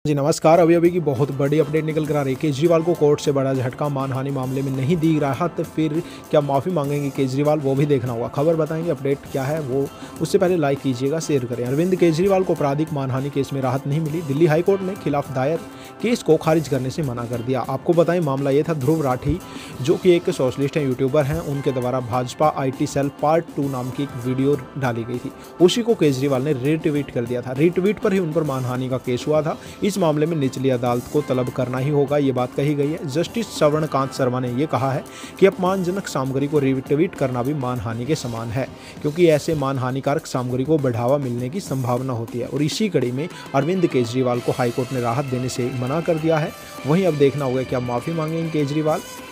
जी नमस्कार। अभी की बहुत बड़ी अपडेट निकल कर आ रही है। केजरीवाल को कोर्ट से बड़ा झटका, मानहानि मामले में नहीं दी राहत, फिर क्या माफ़ी मांगेंगे केजरीवाल, वो भी देखना होगा। खबर बताएंगे, अपडेट क्या है वो। उससे पहले लाइक कीजिएगा, शेयर करें। अरविंद केजरीवाल को आपराधिक मानहानि केस में राहत नहीं मिली। दिल्ली हाईकोर्ट ने खिलाफ दायर केस को खारिज करने से मना कर दिया। आपको बताएं, मामला ये था, ध्रुव राठी जो कि एक सोशलिस्ट हैं, यूट्यूबर हैं, उनके द्वारा भाजपा IT सेल पार्ट 2 नाम की एक वीडियो डाली गई थी। उसी को केजरीवाल ने रीट्वीट कर दिया था। रीट्वीट पर ही उन पर मानहानि का केस हुआ था। इस मामले में निचली अदालत को तलब करना ही होगा, ये बात कही गई है। जस्टिस स्वर्णकांत शर्मा ने यह कहा है कि अपमानजनक सामग्री को रीट्वीट करना भी मानहानि के समान है, क्योंकि ऐसे मानहानिकारक सामग्री को बढ़ावा मिलने की संभावना होती है। और इसी कड़ी में अरविंद केजरीवाल को हाईकोर्ट ने राहत देने से मना कर दिया है। वहीं अब देखना होगा क्या माफ़ी मांगेंगे केजरीवाल।